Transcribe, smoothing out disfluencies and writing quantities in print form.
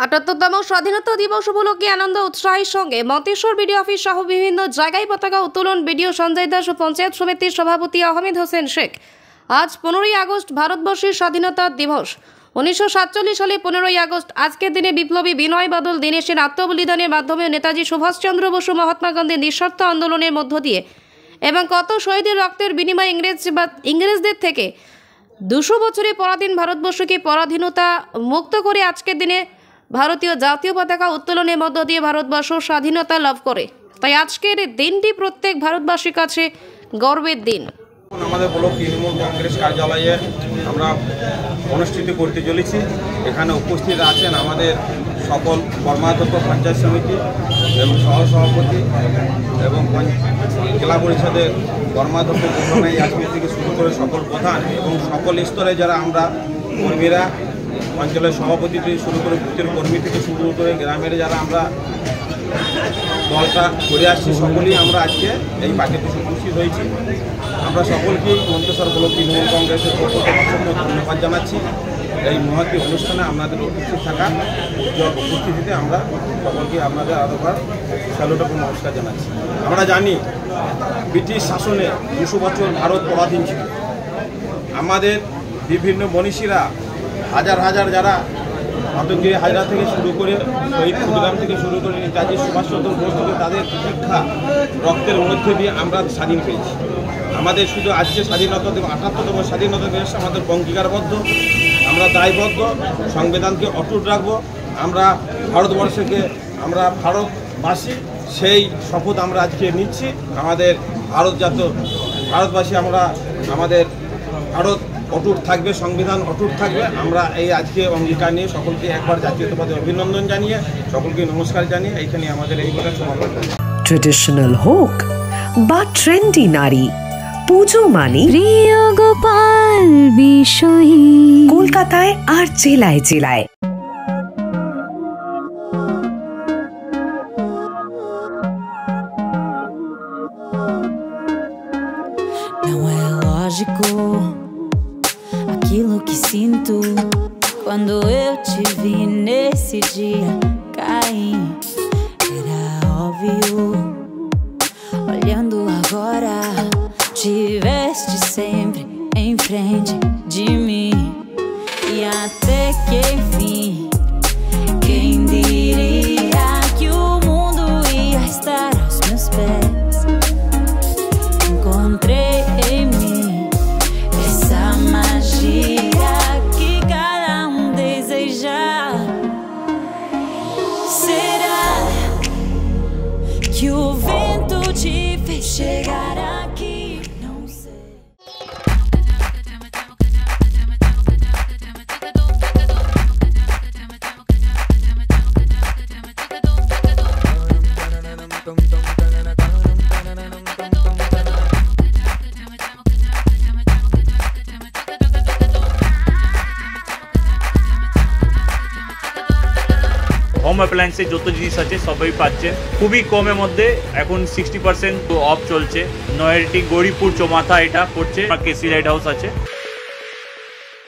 ৭৮তম স্বাধীনতা দিবস উপলক্ষে আনন্দ উৎসাহের সঙ্গে মন্তেশ্বর বিডিও অফিস সহ বিভিন্ন জায়গায় পতাকা উত্তোলন। বিডিও সঞ্জয় দাস ও পঞ্চায়েত সমিতির সভাপতি আহমেদ হোসেন শেখ। আজ 15ই আগস্ট ভারতবর্ষের স্বাধীনতা দিবস। 1947 সালে 15ই আগস্ট আজকের দিনে বিপ্লবী বিনয় বাদল দীনেশের আত্মবলিদানের মাধ্যমে নেতাজি সুভাষচন্দ্র বসু মহাত্মা গান্ধীর নিঃস্বার্থ আন্দোলনের মধ্য দিয়ে এবং কত শহীদের রক্তের বিনিময়ে ইংরেজদের থেকে 200 বছরে পরাধীন ভারতবর্ষকে পরাধীনতা মুক্ত করে আজকের দিনে ভারতীয় জাতীয় পতাকা উত্তোলনের মধ্য দিয়ে ভারতবর্ষ স্বাধীনতা লাভ করে। তাই আজকের দিনটি প্রত্যেক ভারতবাসীর কাছে গর্বের দিন। আমাদের ব্লক তৃণমূল কংগ্রেস কার্যালয়ে আমরা অনুষ্ঠিত করতে চলেছি। এখানে উপস্থিত আছেন আমাদের সকল কর্মাধ্যক্ষ, পঞ্চায়েত সমিতি এবং সহসভাপতি এবং জেলা পরিষদের কর্মাধ্যক্ষ প্রধান আজকে থেকে শুরু করে সকল প্রধান এবং সকল স্তরে যারা আমরা কর্মীরা, অঞ্চলের সভাপতি থেকে শুরু করে বুথের কর্মী থেকে শুরু করে গ্রামের যারা আমরা দলটা করে আসছি, সকলেই আমরা আজকে এই পার্টিতে উপস্থিত হয়েছি। আমরা সকলকেই মন্তেশ্বর ব্লক তৃণমূল কংগ্রেসের পক্ষ থেকে অসংখ্য ধন্যবাদ জানাচ্ছি। এই মহতী অনুষ্ঠানে আপনাদের উপস্থিত থাকা উজ্জ্বল উপস্থিতিতে আমরা সকলকে আপনাদের আরেকবার স্যালুট এবং নমস্কার জানাচ্ছি। আমরা জানি ব্রিটিশ শাসনে 200 বছর ভারত পরাধীন ছিল। আমাদের বিভিন্ন মনীষীরা হাজার হাজার যারা আতঙ্কির হাজরা থেকে শুরু করে শহীদ ক্ষুদিরাম থেকে শুরু করে নেতাজি সুভাষচন্দ্র বোস থেকে তাদের শিক্ষা রক্তের মধ্যে দিয়ে আমরা স্বাধীন পেয়েছি। আমাদের শুধু আজকে স্বাধীনতা ৭৮তম স্বাধীনতা দিবস আমাদের অঙ্গীকারবদ্ধ, আমরা দায়বদ্ধ, সংবিধানকে অটুট রাখবো। আমরা ভারতবর্ষকে, আমরা ভারতবাসী, সেই শপথ আমরা আজকে নিচ্ছি। আমাদের ভারতবাসী আমরা, আমাদের ভারত অটুট থাকবে, সংবিধান অটুট থাকবে। আমরা এই আজকে অঙ্গীকার নিয়ে সকলকে একবার জাতীয়তাবাদী অভিনন্দন জানিয়ে সকলকে নমস্কার জানিয়ে এইখানে আমাদের এই কথা সমাপন করি। ট্রেডিশনাল হোক বা ট্রেন্ডি নারী, পুজো মানে প্রিয় গোপাল বিষয়ী কলকাতায় আর জেলায় জেলায়। Não é lógico aquilo que sinto quando eu te vi nesse dia cair. Era óbvio, olhando agora, tiveste sempre em frente de mim. E até que enfim, quem diria que o mundo ia estar aos meus pés? Encontrei em mim essa magia que cada deseja. Será que o vento te fez chegar aqui? Não sei. Home অ্যাপ্লায়েন্সের যত জিনিস আছে সবই পাচ্ছেন খুবই কমের মধ্যে। এখন 60% অফ চলছে। নয়ারটি গৌরীপুর চৌমাথা এটা পড়ছে। কেসি লাইট হাউস আছে।